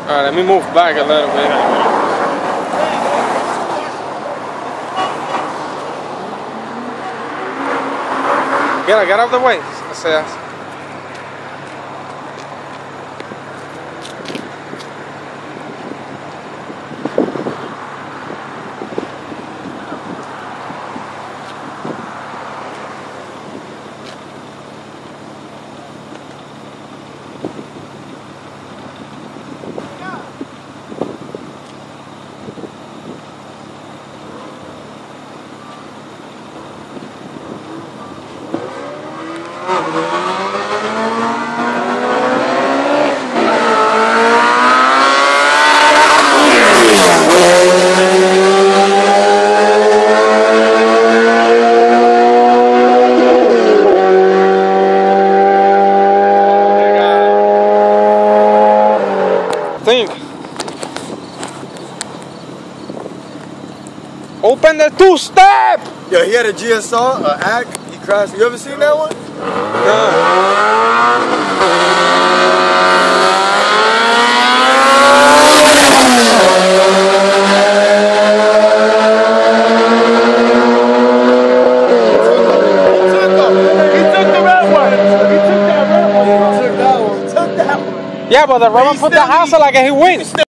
Alright, let me move back a little bit. Get out of the way. Think. Open the two-step! Yeah, he had a GSR, an ACK, he crashed. You ever seen that one? No. Yeah, but the Roman put the hassle like he wins.